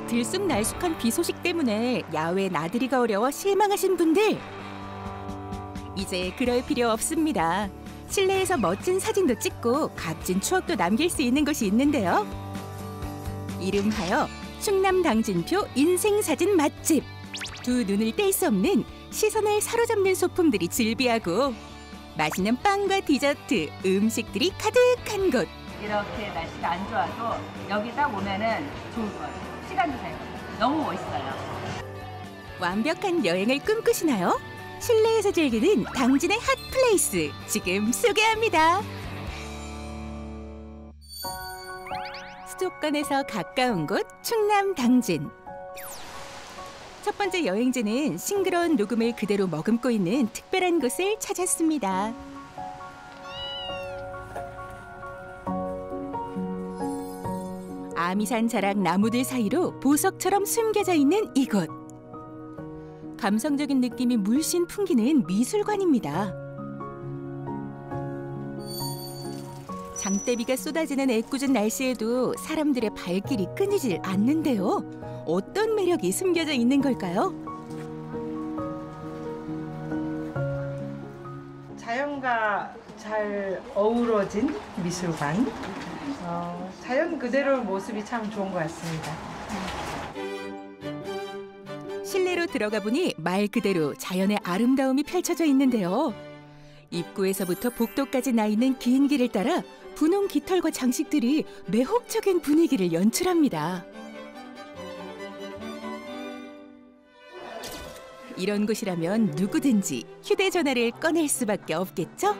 들쑥날쑥한 비 소식 때문에 야외 나들이가 어려워 실망하신 분들, 이제 그럴 필요 없습니다. 실내에서 멋진 사진도 찍고 값진 추억도 남길 수 있는 곳이 있는데요. 이름하여 충남 당진표 인생사진 맛집. 두 눈을 뗄 수 없는 시선을 사로잡는 소품들이 즐비하고 맛있는 빵과 디저트, 음식들이 가득한 곳. 이렇게 날씨가 안 좋아도 여기 딱 오면은 좋을 거예요. 시간 주세요. 너무 멋있어요. 완벽한 여행을 꿈꾸시나요? 실내에서 즐기는 당진의 핫플레이스 지금 소개합니다. 수도권에서 가까운 곳 충남 당진. 첫 번째 여행지는 싱그러운 녹음을 그대로 머금고 있는 특별한 곳을 찾았습니다. 아미산 자락 나무들 사이로 보석처럼 숨겨져 있는 이곳. 감성적인 느낌이 물씬 풍기는 미술관입니다. 장대비가 쏟아지는 애꿎은 날씨에도 사람들의 발길이 끊이질 않는데요. 어떤 매력이 숨겨져 있는 걸까요? 자연과 잘 어우러진 미술관. 자연 그대로의 모습이 참 좋은 것 같습니다. 실내로 들어가 보니 말 그대로 자연의 아름다움이 펼쳐져 있는데요. 입구에서부터 복도까지 나 있는 긴 길을 따라 분홍 깃털과 장식들이 매혹적인 분위기를 연출합니다. 이런 곳이라면 누구든지 휴대전화를 꺼낼 수밖에 없겠죠?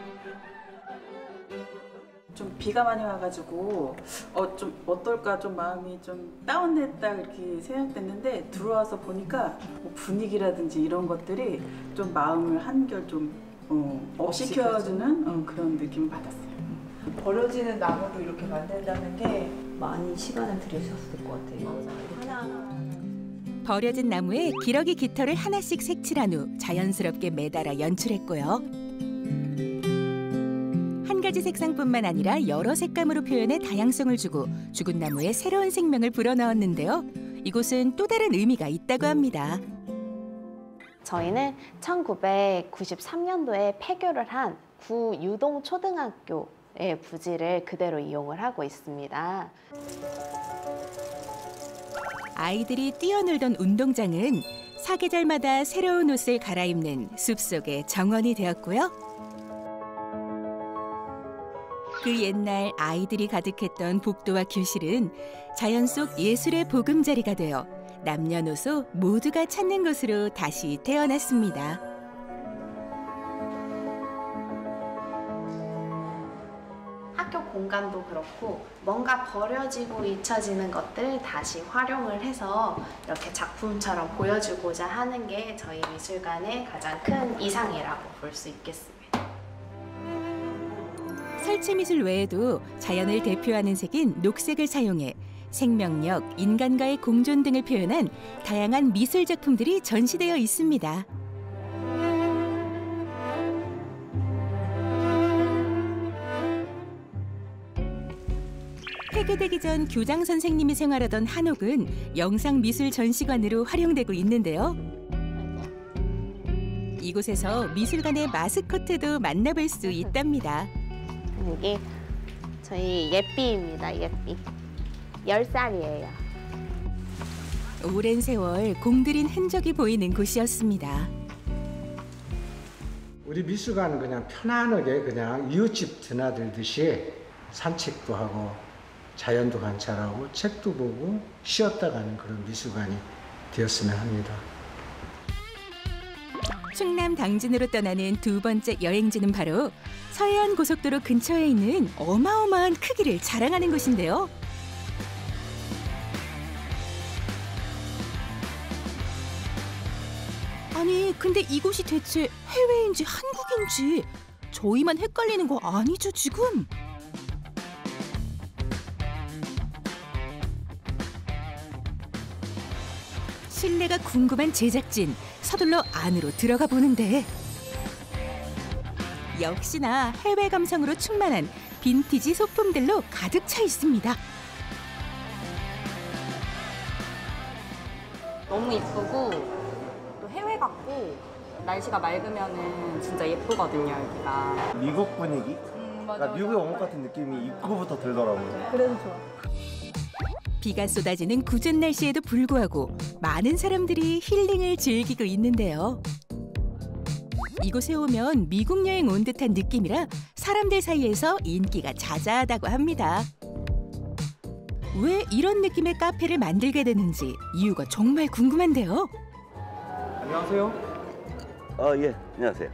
좀 비가 많이 와가지고 좀 어떨까 좀 마음이 좀 다운됐다 이렇게 생각됐는데 들어와서 보니까 뭐 분위기라든지 이런 것들이 좀 마음을 한결 좀 업시켜주는 그런 느낌을 받았어요. 버려지는 나무로 이렇게 만든다는 게 많이 시간을 들이셨을 것 같아요. 하나하나. 버려진 나무에 기러기 깃털을 하나씩 색칠한 후 자연스럽게 매달아 연출했고요. 한 가지 색상뿐만 아니라 여러 색감으로 표현해 다양성을 주고 죽은 나무에 새로운 생명을 불어넣었는데요. 이곳은 또 다른 의미가 있다고 합니다. 저희는 1993년도에 폐교를 한 구 유동 초등학교의 부지를 그대로 이용을 하고 있습니다. 아이들이 뛰어놀던 운동장은 사계절마다 새로운 옷을 갈아입는 숲속의 정원이 되었고요. 그 옛날 아이들이 가득했던 복도와 교실은 자연 속 예술의 보금자리가 되어 남녀노소 모두가 찾는 곳으로 다시 태어났습니다. 학교 공간도 그렇고 뭔가 버려지고 잊혀지는 것들 다시 활용을 해서 이렇게 작품처럼 보여주고자 하는 게 저희 미술관의 가장 큰 이상이라고 볼 수 있겠습니다. 설치미술 외에도 자연을 대표하는 색인 녹색을 사용해 생명력, 인간과의 공존 등을 표현한 다양한 미술 작품들이 전시되어 있습니다. 폐교되기 전 교장 선생님이 생활하던 한옥은 영상미술 전시관으로 활용되고 있는데요. 이곳에서 미술관의 마스코트도 만나볼 수 있답니다. 이게 저희 예삐입니다. 예삐. 10살이에요. 오랜 세월 공들인 흔적이 보이는 곳이었습니다. 우리 미술관은 그냥 편안하게 그냥 이웃집 드나들듯이 산책도 하고 자연도 관찰하고 책도 보고 쉬었다 가는 그런 미술관이 되었으면 합니다. 충남 당진으로 떠나는 두 번째 여행지는 바로 서해안 고속도로 근처에 있는 어마어마한 크기를 자랑하는 곳인데요. 아니, 근데 이곳이 대체 해외인지 한국인지 저희만 헷갈리는 거 아니죠, 지금? 실내가 궁금한 제작진, 서둘러 안으로 들어가 보는데 역시나 해외 감성으로 충만한 빈티지 소품들로 가득 차 있습니다. 너무 이쁘고 또 해외 같고 날씨가 맑으면은 진짜 예쁘거든요, 여기가. 미국 분위기? 맞아. 미국에 온 것 같은 느낌이 입구부터 들더라고요. 그래서 좋아. 비가 쏟아지는 궂은 날씨에도 불구하고 많은 사람들이 힐링을 즐기고 있는데요. 이곳에 오면 미국 여행 온 듯한 느낌이라 사람들 사이에서 인기가 자자하다고 합니다. 왜 이런 느낌의 카페를 만들게 됐는지 이유가 정말 궁금한데요. 안녕하세요. 예, 안녕하세요.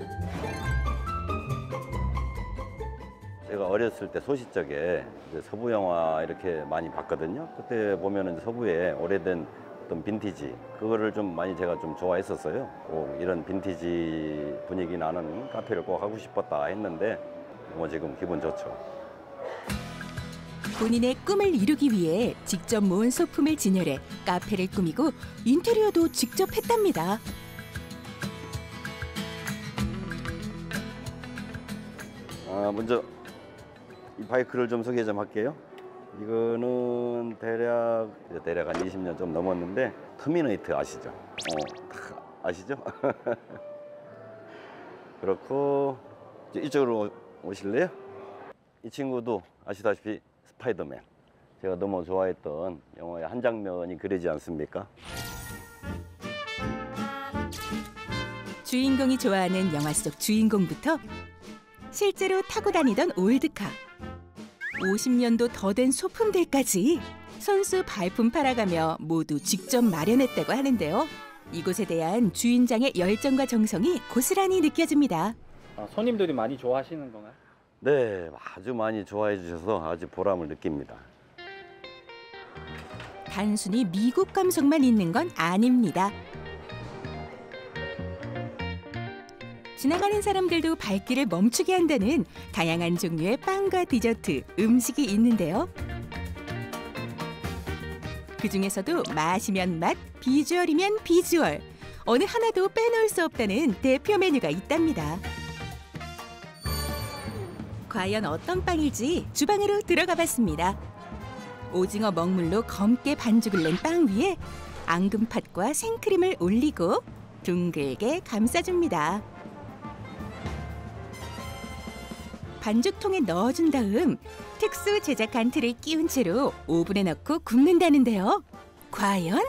제가 어렸을 때 소시적에 이제 서부 영화 이렇게 많이 봤거든요. 그때 보면은 서부에 오래된 어떤 빈티지 그거를 좀 많이 제가 좀 좋아했었어요. 꼭 이런 빈티지 분위기 나는 카페를 꼭 하고 싶었다 했는데 뭐 지금 기분 좋죠. 본인의 꿈을 이루기 위해 직접 모은 소품을 진열해 카페를 꾸미고 인테리어도 직접 했답니다. 먼저 이 바이크를 좀 소개 좀 할게요. 이거는 대략 한 20년 좀 넘었는데 터미네이터 아시죠? 아시죠? 그렇고 이쪽으로 오실래요? 이 친구도 아시다시피 스파이더맨. 제가 너무 좋아했던 영화의 한 장면이 그리지 않습니까? 주인공이 좋아하는 영화 속 주인공부터 실제로 타고 다니던 올드카, 50년도 더 된 소품들까지 손수 발품 팔아가며 모두 직접 마련했다고 하는데요. 이곳에 대한 주인장의 열정과 정성이 고스란히 느껴집니다. 손님들이 많이 좋아하시는 건가요? 네, 아주 많이 좋아해 주셔서 아주 보람을 느낍니다. 단순히 미국 감성만 있는 건 아닙니다. 지나가는 사람들도 발길을 멈추게 한다는 다양한 종류의 빵과 디저트, 음식이 있는데요. 그중에서도 맛이면 맛, 비주얼이면 비주얼, 어느 하나도 빼놓을 수 없다는 대표 메뉴가 있답니다. 과연 어떤 빵일지 주방으로 들어가 봤습니다. 오징어 먹물로 검게 반죽을 낸 빵 위에 앙금팥과 생크림을 올리고 둥글게 감싸줍니다. 반죽통에 넣어준 다음 특수 제작한 틀을 끼운 채로 오븐에 넣고 굽는다는데요. 과연?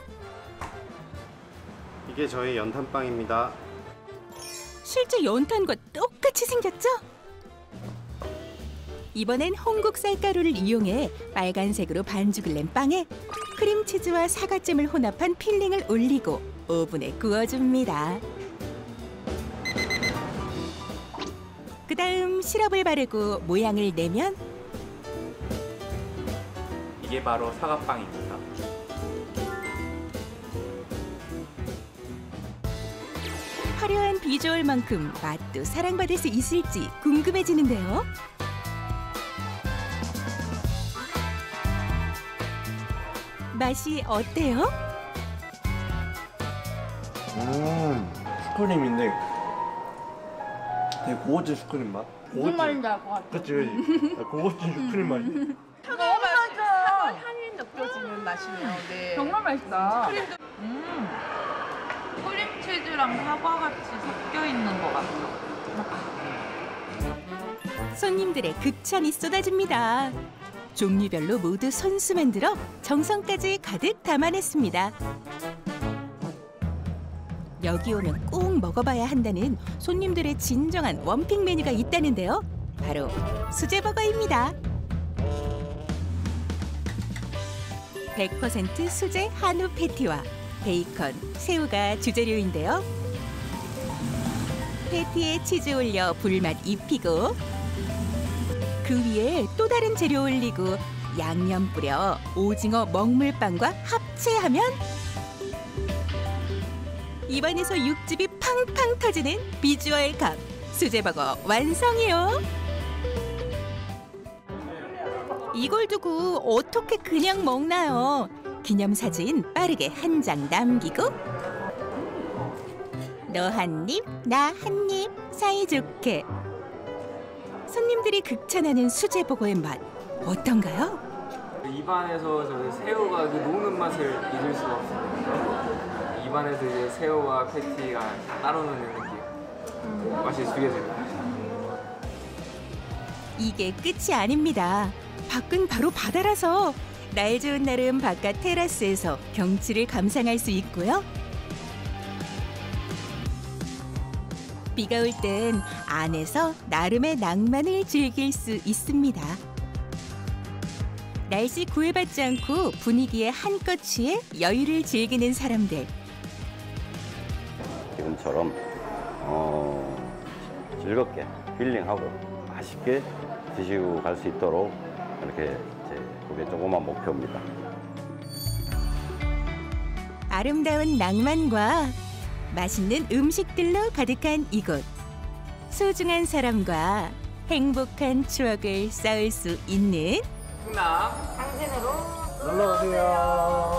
이게 저희 연탄빵입니다. 실제 연탄과 똑같이 생겼죠? 이번엔 홍국 쌀가루를 이용해 빨간색으로 반죽을 낸 빵에 크림치즈와 사과잼을 혼합한 필링을 올리고 오븐에 구워줍니다. 그다음 시럽을 바르고 모양을 내면 이게 바로 사과빵입니다. 화려한 비주얼만큼 맛도 사랑받을 수 있을지 궁금해지는데요. 맛이 어때요? 슈크림인데 되게 고급진 슈크림 맛? 무슨 말인지 알 것 같아. 그치, 고급진 슈크림 맛이. 너무 맛있어. 향이 느껴지는 맛이네요. 네. 정말 맛있다. 크림도 크림치즈랑 사과같이 섞여 있는 것 같아. 손님들의 극찬이 쏟아집니다. 종류별로 모두 손수 만들어 정성까지 가득 담아냈습니다. 여기 오면 꼭 먹어봐야 한다는 손님들의 진정한 원픽 메뉴가 있다는데요. 바로 수제버거입니다. 100% 수제 한우 패티와 베이컨, 새우가 주재료인데요. 패티에 치즈 올려 불맛 입히고 그 위에 또 다른 재료 올리고 양념 뿌려 오징어 먹물빵과 합체하면 입안에서 육즙이 팡팡 터지는 비주얼 값 수제버거 완성이요. 이걸 두고 어떻게 그냥 먹나요? 기념사진 빠르게 한 장 남기고 너 한 입, 나 한 입 사이좋게. 손님들이 극찬하는 수제버거의 맛 어떤가요? 입안에서 저는 새우가 그 녹는 맛을 잊을 수가 없어요. 입안에서 이제 새우와 패티가 따로 노는 느낌. 맛이 죽여집니다. 이게 끝이 아닙니다. 밖은 바로 바다라서 날 좋은 날은 바깥 테라스에서 경치를 감상할 수 있고요. 비가 올 땐 안에서 나름의 낭만을 즐길 수 있습니다. 날씨 구애받지 않고 분위기에 한껏 취해 여유를 즐기는 사람들. 지금처럼 즐겁게 힐링하고 맛있게 드시고 갈 수 있도록 이렇게 그게 조그만 목표입니다. 아름다운 낭만과 맛있는 음식들로 가득한 이곳. 소중한 사람과 행복한 추억을 쌓을 수 있는 충남 놀러 오세요.